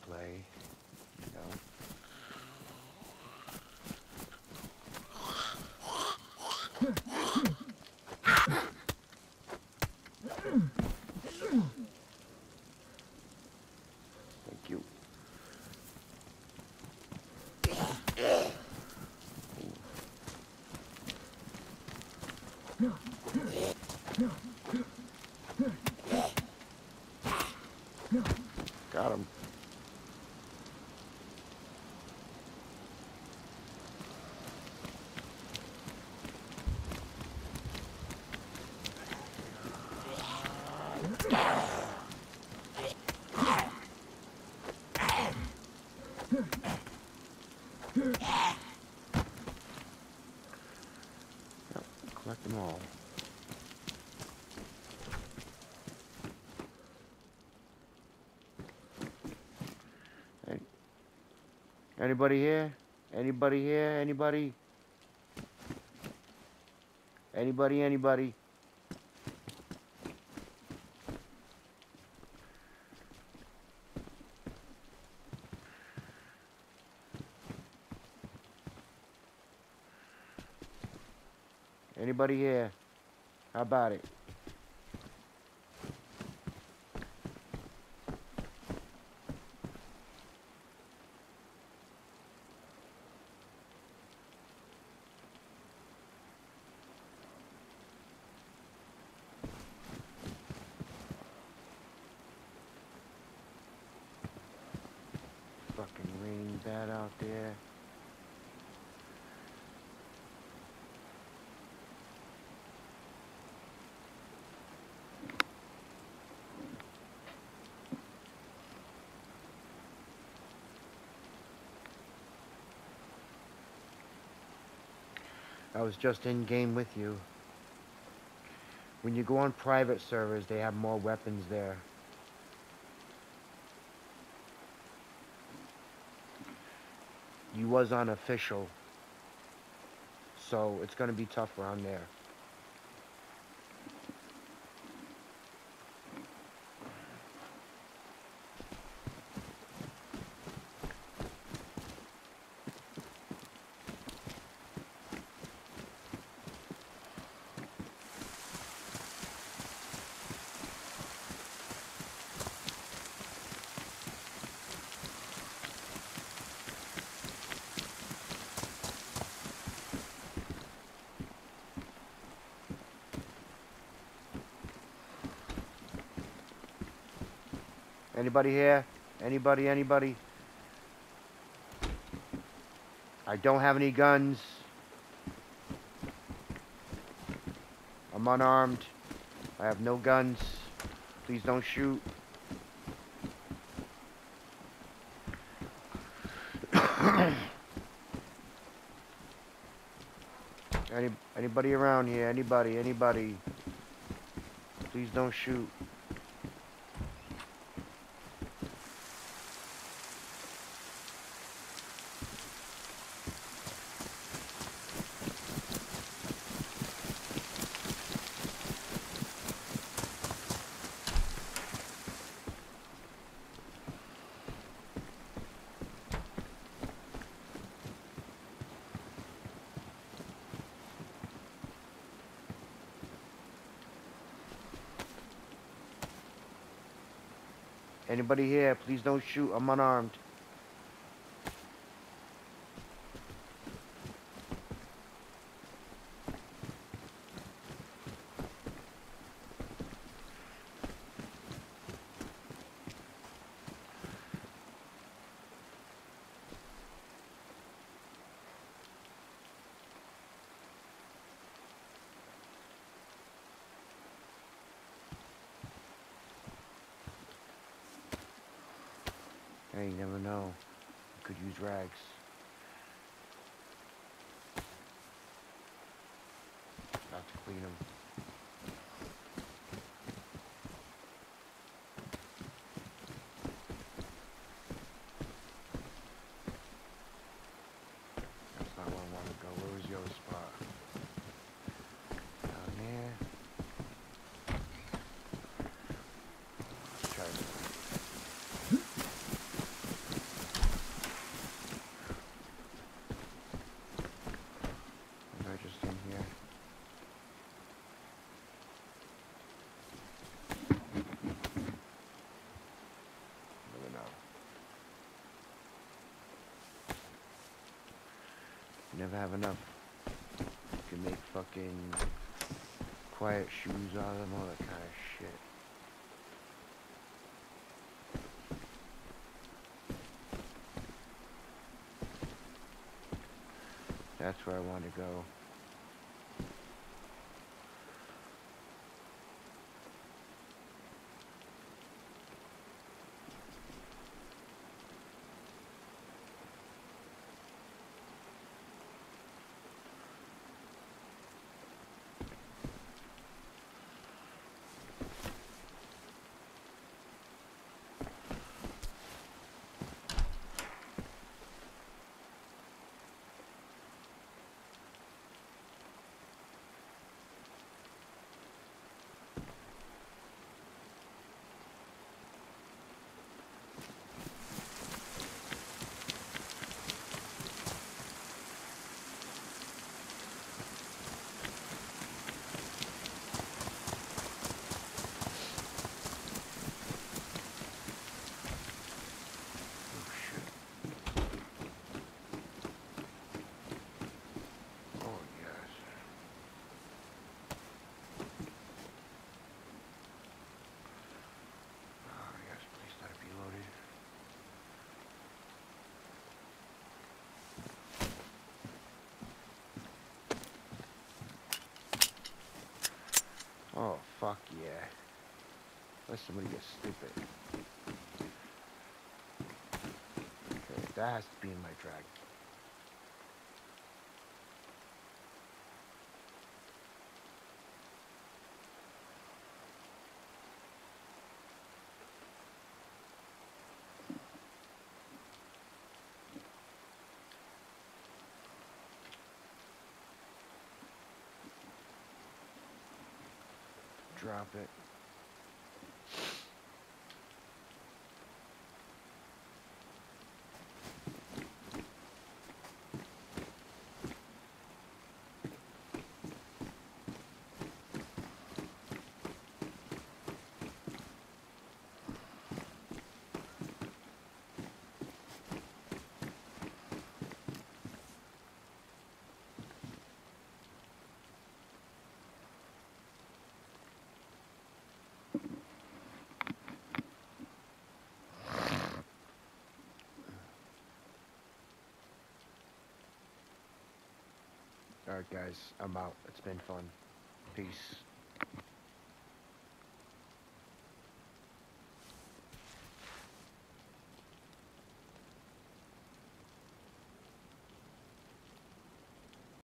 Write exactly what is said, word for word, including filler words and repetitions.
play, you know. Thank you. Got him. Yep, collect them all. Hey. Anybody here? Anybody here? Anybody? Anybody? Anybody? Anybody here? How about it? Fucking raining bad out there. I was just in game with you. When you go on private servers, they have more weapons there. You was on official, so it's gonna be tough around there. Anybody here? Anybody, anybody? I don't have any guns. I'm unarmed. I have no guns. Please don't shoot. Any, anybody around here? Anybody, anybody? Please don't shoot. Anybody here? Please don't shoot. I'm unarmed. Hey, you never know. You could use rags. About to clean them. That's not where I want to go. Where was your spot? Down there. Let's try this. Never have enough. You can make fucking quiet shoes out of them, all that kind of shit. That's where I want to go. Oh, fuck yeah. Let somebody get stupid. Okay, that has to be in my drag. Drop it. Alright guys, I'm out. It's been fun. Peace.